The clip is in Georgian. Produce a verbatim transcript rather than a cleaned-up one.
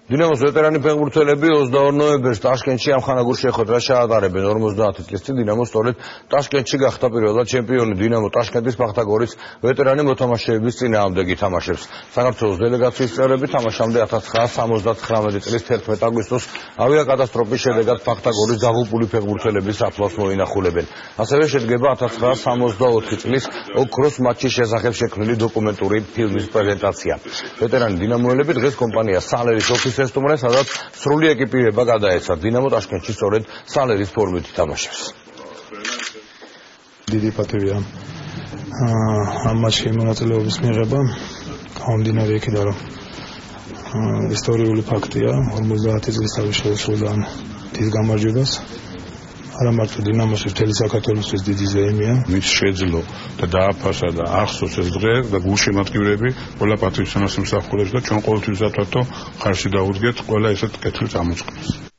დინამოს ვეტერანი ფეხბურთელები ოცდაორ ნოემბერს ტაშკენტში ამხანაგურ შეხვედრას ჩაატარებენ. ორმოცდაათი წლის წინ დინამო სწორედ ტაშკენტში გახდა პირველად ჩემპიონი. დინამო ტაშკენტის ფახტაგორის ვეტერანი მოთამაშეების წინააღმდეგ ითამაშებს. საქართველოს დელეგაციის წევრები თამაშამდე ათას ცხრაასი სამოცდათხრამეტი წლის თერთმეტ აგვისტოს ავიაკატასტროფის შედეგად ფახტაგორის დაღუპული ფეხბურთელების საფლავს მოინახულებენ. ასევე შედგება ათას ცხრაასი სამოცდაოთხი წლის ოქროს მატჩის შესახებ შექმნილი დოკუმენტური ფილმის პრეზენტაცია. ვეტერანი დინამოელები დღეს კომპანია სალერის ოფისს ესტუმრნენ, სადაც სრული ეკიპირება გადაეცათ. დინამო ტაშკენტში სწორედ სალერის ფორმით ითამაშებს. დიდი პატივია ამ მატჩში მონაწილეობის მიღება, გამომდინარე იქიდან, რომ ისტორიული ფაქტია, ორმოცდაათი წლის თავის შეუცვლიდა დიდ გამარჯვებას. არა მარტო დინამოში, მთელი საქართველოსთვის დიდი ზეიმია. მის შეძლო და დააფასა და ახსოვს ეს დღე და გულშემატკივრები ყველა პატრიოტიზმს მსახურებს და ჩვენ ყოველთვის ვზათვათ, რომ ხარში დაუდგეთ ყველა ესეთ კეთილ წამოწყებას.